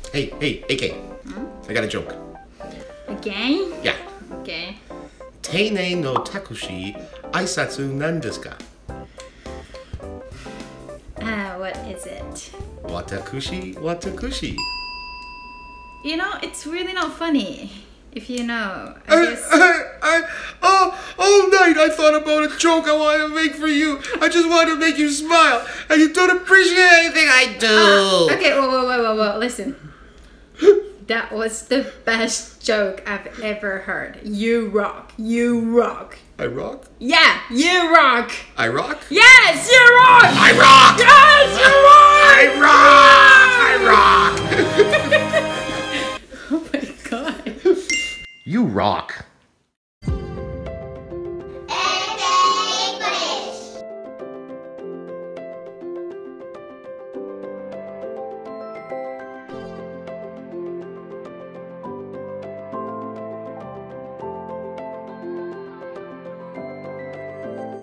Hey, AK. I got a joke. Again? Yeah. Okay. 丁寧のタクシー、挨拶なんですか？ What is it? 私。 You know, it's really not funny. If you know, I guess... all night I thought about a joke I wanted to make for you. I just wanted to make you smile, and you don't appreciate anything I do. Okay, whoa, listen. That was the best joke I've ever heard. You rock. I rock? Yeah, you rock. I rock? Yes, you rock. I rock! Yes, you rock. I rock! Oh my god. You rock.